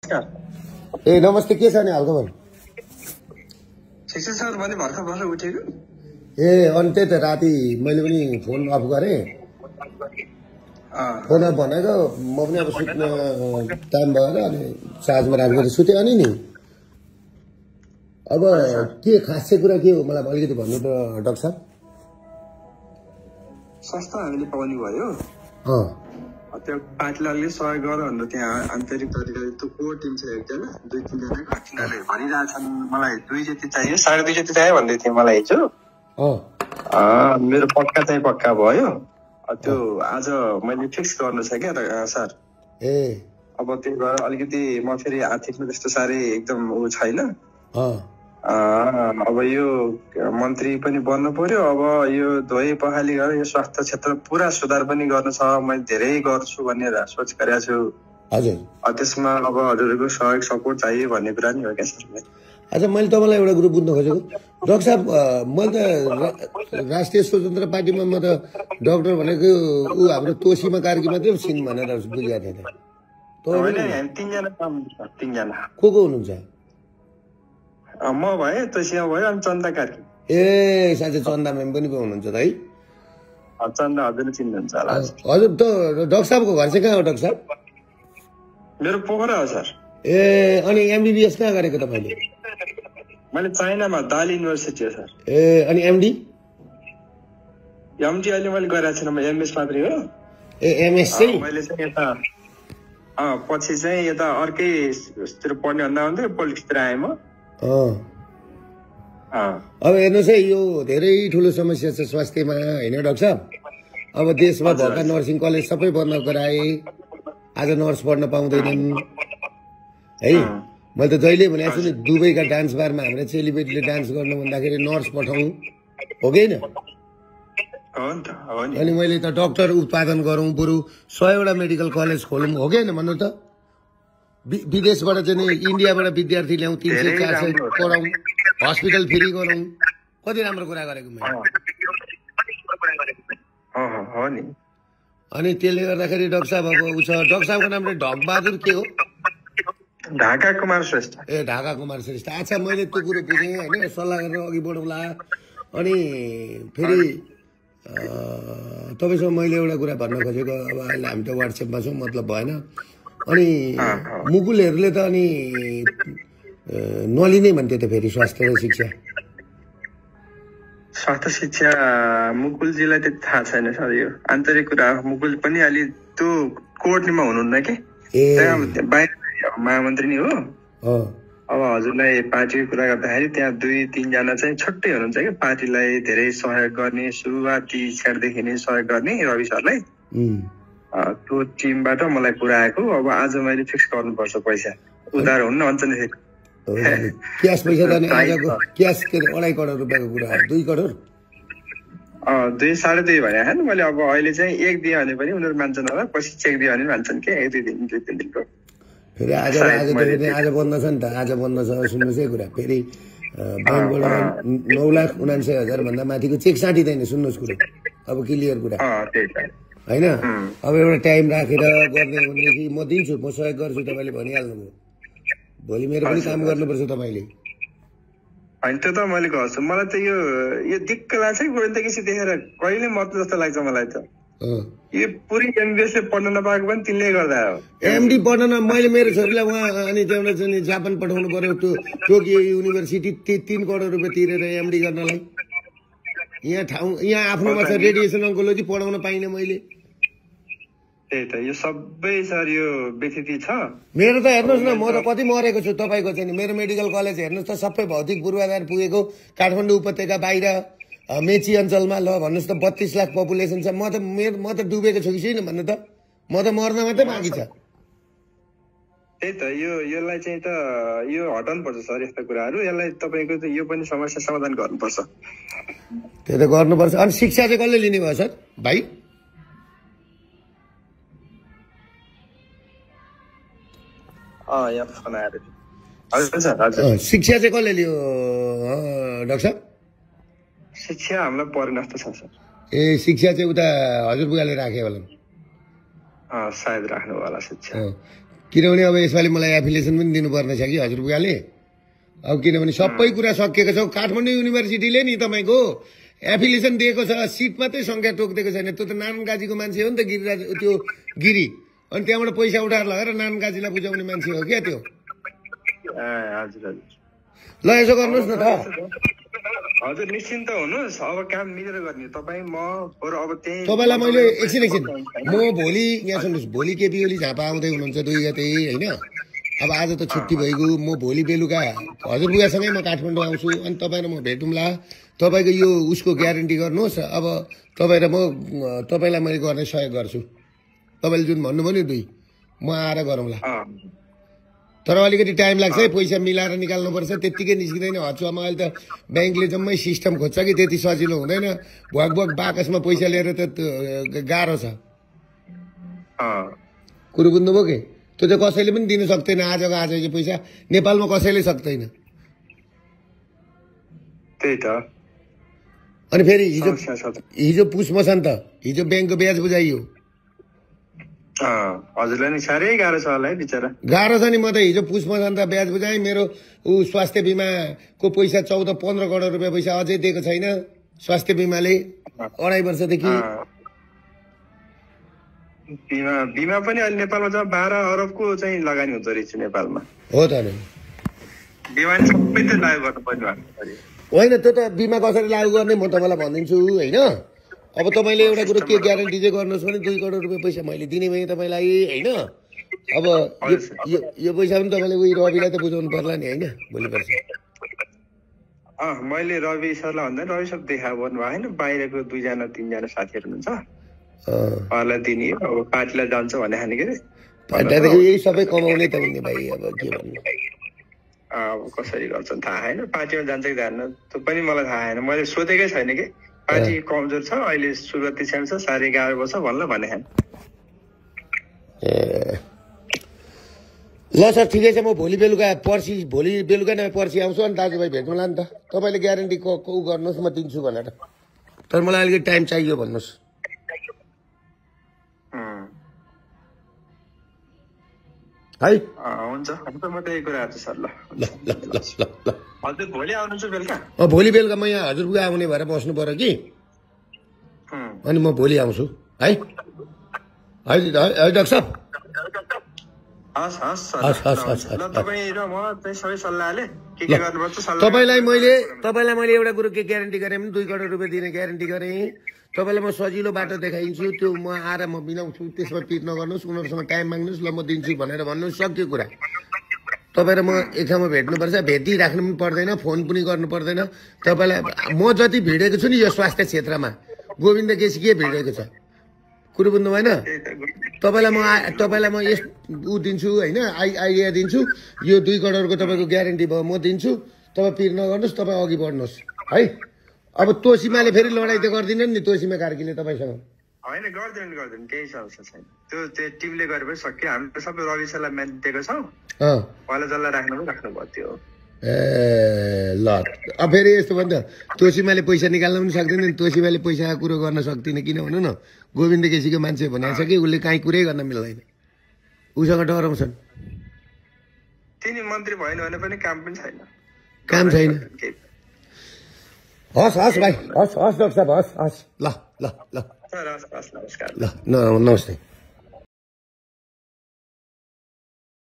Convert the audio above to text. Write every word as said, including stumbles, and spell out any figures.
ए नमस्ते, के छ नि हालखबर? ठिक छ सर, मैले भर्खर भर्खर उठेको। ए अनि त्यही त राति मैले पनि फोन अफ गरेँ, फोन अफ भनेको म पनि अब सुत्न टाइम भएर अनि चार्जमा राखेर सुतेँ। अनि नि अब के खास चाहिँ कुरा के हो मलाई अलिकति भन्नु त डाक्टर साहब। सस्ता हामीले पाउने भयो, त्यो पार्टीले सहयोग गर भनेर त्यहाँ आन्तरिक अधिकारी त्यो कोर टिम छ एकजना दुई तिनजना तिनीहरूले भनिरहेछन् मलाई दुई जति चाहियो, साढे दुई जति चाहियो भन्दै थिएँ मलाई हिजो। मेरो पक्का चाहिँ पक्का भयो, त्यो आज मैले फिक्स गर्नु छ क्या सर। ए अब त्यही भएर अलिकति म फेरि आर्थिकमा त्यस्तो साह्रै एकदम ऊ छैन। अब यो मन्त्री पनि बन्नु पर्यो, अब यो धोइ पखाली गरेर यो स्वास्थ्य क्षेत्र पुरा सुधार पनि गर्नु छ, मैले धेरै गर्छु भनेर सोच गरेको छु। हजुर, त्यसमा अब हजुरहरूको सहयोग सपोर्ट चाहियो भन्ने कुरा नि हो क्या सर। अच्छा, मैले तपाईँलाई एउटा कुरो बुझ्न खोजेको डाक्टर साहब, मैले त राष्ट्रिय स्वतन्त्र पार्टीमा म त डाक्टर भनेको ऊ हाम्रो तोसीमा कार्की मात्रै सिन भनेर बुझेको थिएँ। तिनजना तिनजना को को हुनुहुन्छ? म भए तोसीमा भयो अनि चन्दा कार्की। ए साँच्चै चन्दा म्याम पनि हुनुहुन्छ त है? चन्दा हजुरले चिन्नुहुन्छ होला। हजुर, त डाक्टर साहबको घर चाहिँ कहाँ हो डाक्टर साहब? मेरो पोखरा हो सर। ए अनि एमबिबिएस कहाँ गरेको तपाईँले? मैले चाइनामा दाल युनिभर्सिटी हो सर। ए अनि एमडी? एमडी अहिले मैले गरेको छैन, म एमएस मात्रै हो। ए एमएस चाहिँ मैले चाहिँ यता पछि चाहिँ यता अर्कैतिर पढ्ने भन्दा हुन्थ्यो, पोलिटिक्सतिर आएँ म। अब हेर्नुहोस् है, यो धेरै ठुलो समस्या छ स्वास्थ्यमा होइन डाक्टर साहब? अब देशमा भएका नर्सिङ कलेज सबै बन्द गराए, आज नर्स पढ्न पाउँदैनन् है। मैले त जहिले भनेको छु नि, दुबईका डान्स बारमा हाम्रो चेलीबेटीले डान्स गर्नु भन्दाखेरि नर्स पठाउँ हो कि होइन? अनि मैले त डाक्टर उत्पादन गरौँ, बरु सयवटा मेडिकल कलेज खोलौँ हो कि होइन भन्नु त? विदेशबाट चाहिँ नि इन्डियाबाट विद्यार्थी ल्याउँ, तिन सय चार सय पढाउँ, हस्पिटल फ्री गरौँ, कति राम्रो कुरा गरेको मैले। अनि त्यसले गर्दाखेरि डाक्टर साहब अब ऊ छ, डाक्टर साहबको नाम चाहिँ ढकबहादुर के हो? ढाका कुमार श्रेष्ठ। ए ढाका कुमार श्रेष्ठ। अच्छा, मैले त्यो कुरो बुझेँ होइन, सल्लाह गरेर अघि बढौँला। अनि फेरि तपाईँसँग मैले एउटा कुरा भन्न खोजेको, अब अहिले हामी त वाट्सएपमा छौँ, मतलब भएन। अनि मुकुलहरूले त अनि नलिने भन्थे त फेरि स्वास्थ्य र शिक्षा? स्वास्थ्य शिक्षा मुकुलजीलाई त थाहा छैन सर, यो आन्तरिक कुरा। मुकुल पनि अलि त्यो कोर्टमा हुनुहुन्न कि, बाहिर महामन्त्री नै हो। अब हजुरलाई पार्टीको कुरा गर्दाखेरि त्यहाँ दुई तिनजना चाहिँ छुट्टै हुनुहुन्छ कि पार्टीलाई धेरै सहयोग गर्ने, सुरुवाती क्षणदेखि नै सहयोग गर्ने रवि सरलाई। त्यो टिमबाट मलाई कुरा आएको। अब आज मैले फिक्स गर्नुपर्छ पैसा, उधार हुन्न भन्छ नि। क्यास पैसा त आजको क्यास के अढाई करोड रुपियाँको कुरा हो, दुई करोड दुई साढे दुई भने होइन मैले। अब अहिले चाहिँ एक दियो भने पनि उनीहरू मान्छन् होला, पछि चेक दियो भने मान्छन् कि एक दुई दिन दुई तिन दिनको। फेरि आज आज आज बन्द छ नि त, आज बन्द छ। सुन्नुहोस् है कुरा, फेरि ब्याङ्कबाट नौ लाख उनान्सय हजार भन्दा माथिको चेक साटिँदैन। सुन्नुहोस् कुरो, अब क्लियर कुरा होइन। अब एउटा टाइम राखेर गर्ने भनेदेखि म दिन्छु, म सहयोग गर्छु, तपाईँले भनिहाल्नुभयो। भोलि मेरो पनि काम गर्नुपर्छ तपाईँले। होइन त्यो त मैले गर्छु। मलाई त यो यो दिक्क लाग्छ कि गोविन्दकीसी देखेर कहिले मर्नु जस्तो लाग्छ मलाई त। यो पुरै एमबिएसले पढ्न नपाएको पनि तिनले गर्दा हो। एमडी पढ्न न, मैले मेरो छोरीलाई उहाँ अनि त्यहाँबाट चाहिँ जापान पठाउनु पर्यो, त्यो टोकियो युनिभर्सिटी तिन करोड रुपियाँ तिरेर एमडी गर्नलाई। यहाँ ठाउँ यहाँ आफ्नोमा छ रेडिएसन ओन्कोलोजी, पढाउन पाइनँ मैले। त्यही त, यो सबै सर यो व्यतिथि छ मेरो त। हेर्नुहोस् न, म त कति मरेको छु तपाईँको चाहिँ नि। मेरो मेडिकल कलेज हेर्नुहोस् त, सबै भौतिक पूर्वाधार पुगेको। काठमाडौँ उपत्यका बाहिर मेची अञ्चलमा ल भन्नुहोस् त बत्तीस लाख पपुलेसन छ। म त मेरो म त डुबेको छु कि छैन भन्नु त? म त मर्न मात्रै बाँकी छ। त्यही त, यो यसलाई चाहिँ त यो हटाउनु पर्छ सर, यस्ता कुराहरू। यसलाई तपाईँको त यो पनि समस्या समाधान गर्नुपर्छ। त्यो त गर्नुपर्छ। अनि शिक्षा चाहिँ कसले लिने भयो सर भाइ? शिक्षा चाहिँ कसले लियो डाक्टर साहब? शिक्षा हामीलाई परिणस्त छ सर। ए शिक्षा चाहिँ उता हजुरबुवाले राखे होला? सायद राख्नु होला शिक्षा। किनभने अब यसपालि मलाई एफिलिएसन पनि दिनुपर्ने छ कि हजुरबुवाले। अब किनभने सबै कुरा सकिएको छ। काठमाडौँ युनिभर्सिटीले नि तपाईँको एफिलिएसन दिएको छ, सिट मात्रै सङ्ख्या तोकिदिएको छैन। त्यो त नारायणगाजीको मान्छे हो नि त, गिरिराज त्यो गिरी। अनि त्यहाँबाट पैसा उठाएर लगेर नारायणगाजीलाई बुझाउने मान्छे हो क्या त्यो। ल यसो गर्नुहोस् न त हजुर, निश्चिन्त हुनुहोस्। अब काम मिलेर गर्ने तपाईँ म अब त्यही तपाईँलाई मैले एकछिन एकछिन म भोलि यहाँ सुन्नुहोस्, भोलि केपी ओली झापा आउँदै हुनुहुन्छ दुई गते होइन। अब आज त छुट्टी भइगयो, म भोलि बेलुका हजुरबुवासँगै म काठमाडौँ आउँछु। अनि तपाईँ र म भेटौँला। तपाईँको यो उसको ग्यारेन्टी गर्नुहोस्। अब तपाईँ र म तपाईँलाई मैले गर्ने सहयोग गर्छु। तपाईँले जुन भन्नुभयो नि दुई, म आएर गरौँला। तर अलिकति टाइम लाग्छ है, पैसा मिलाएर निकाल्नुपर्छ। त्यत्तिकै निस्किँदैन। हचुवामा अहिले त ब्याङ्कले जम्मै सिस्टम खोज्छ कि त्यति सजिलो हुँदैन। भुवाक भुवाक बाकसमा पैसा लिएर त गाह्रो छ। कुरो बुझ्नुभयो कि? त्यो त कसैले पनि दिन सक्दैन आजको आज यो पैसा। नेपालमा कसैले सक्दैन। त्यही त। अनि फेरि हिजो हिजो पुस मसान त हिजो ब्याङ्कको ब्याज बुझाइयो। हजुरलाई नि साह्रै गाह्रो छ होला है बिचरा। गाह्रो छ नि। म त हिजो पुस मसान त ब्याज बुझाएँ। मेरो ऊ स्वास्थ्य बिमाको पैसा चौध पन्ध्र करोड रुपियाँ पैसा अझै दिएको छैन स्वास्थ्य बिमाले अढाई वर्षदेखि। बिमा बिमा पनि अहिले नेपालमा जब बाह्र अरबको चाहिँ लगानी हुन्छ रहेछ नेपालमा। हो त नि। बिमा सबै त लागु गर्नुपर्ने भएको होइन। त्यो त बिमा कसरी लागु गर्ने म तपाईँलाई भनिदिन्छु होइन। अब तपाईँले एउटा कुरो के ग्यारेन्टी चाहिँ गर्नुहोस् भने दुई करोड रुपियाँ पैसा मैले दिने भएँ तपाईँलाई होइन। अब यो यो पैसा पनि तपाईँले उयो रविलाई त बुझाउनु पर्ला नि होइन भोलि पर्छ। अँ मैले रवि सरलाई भन्दा रवि सर देखा गर्नु भएको होइन। बाहिरको दुईजना तिनजना साथीहरू हुनुहुन्छ उहाँलाई दिने। अब पार्टीलाई जान्छ भने खाने के अरे यही सबै कमाउने त हुने भाइ। अब के भन्नु अब कसरी गर्छन् थाहा छैन। पार्टीमा जान्छ कि जान्न त्यो पनि मलाई थाहा छैन। मैले सोधेकै छैन कि पार्टी कमजोर छ अहिले, सुरुवाती सानो छ, साह्रै गाह्रो पर्छ भन्ला भने खान। ए ल सर ठिकै छ। म भोलि बेलुका पर्सि भोलि बेलुका नै पर्सि आउँछु। अनि दाजुभाइ भेट्नुला नि त। तपाईँले ग्यारेन्टी को को गर्नुहोस् म दिन्छु भनेर। तर मलाई अलिकति टाइम चाहियो भन्नुहोस्। है हुन्छ हुन्छ म त्यही कुरा गर्छु सर। ल ल ल ल ल हजुर भोलि आउनुहुन्छ बेलुका? अँ भोलि बेलुका म यहाँ हजुरबुवा आउने भएर बस्नु पर्यो कि। अनि म भोलि आउँछु है। है डाक्टर साहब। हस् हस् हस् हस् ल तपाईँ र म चाहिँ सबै सल्लाहले के के गर्नुपर्छ सल्लाह। तपाईँलाई मैले तपाईँलाई मैले एउटा कुरो के ग्यारेन्टी गरेँ भने दुई करोड रुपियाँ दिने ग्यारेन्टी गरेँ। तपाईँलाई म सजिलो बाटो देखाइदिन्छु। त्यो म आएर म मिलाउँछु। त्यसमा पिर नगर्नुहोस्। उनीहरूसँग टाइम माग्नुहोस्। ल म दिन्छु भनेर भन्नुहोस्। सक्यो कुरा। तपाईँ र म एक ठाउँमा भेट्नुपर्छ। भेटिराख्नु पनि पर्दैन, फोन पनि गर्नु पर्दैन। तपाईँलाई म जति भिडेको छु नि यो स्वास्थ्य क्षेत्रमा गोविन्द केसी के भिडेको छ कुरो बुझ्नु भएन। तपाईँलाई म तपाईँलाई म यस ऊ दिन्छु होइन आइ आइडिया दिन्छु। यो दुई करोडको तपाईँको ग्यारेन्टी भयो म दिन्छु। तपाईँ पिर नगर्नुहोस्। तपाईँ अघि बढ्नुहोस् है। अब तोसीमाले फेरि लडाइँ त गर्दिनन् नि तोसीमा कार्कीले तपाईँसँग? होइन गर्दैन गर्दैन केही समस्या छैन। त्यो त्यो टिमले गरेपछि सक्यो। हामीले सबै रवि सरलाई म्याच दिएको छौँ। उहाँलाई जसलाई राख्नु पनि राख्नुभयो त्यो। ए ल अब फेरि यस्तो भन्दा तोसीमाले पैसा निकाल्न पनि सक्दैन नि। तोसीमाले पैसाको कुरो गर्न सक्दिनँ किन भन्नु न। गोविन्द केसीको मान्छे भनेको छ कि उसले काहीँ कुरै गर्न मिल्दैन। उसँग डराउँछन्। तिनी मन्त्री भएन भने पनि काम पनि छैन। काम छैन। हस् हस् भाइ हस् हस् डाक्टर साहब हस् हस् ल ल ल हस् हस् नमस्कार ल नमस्ते।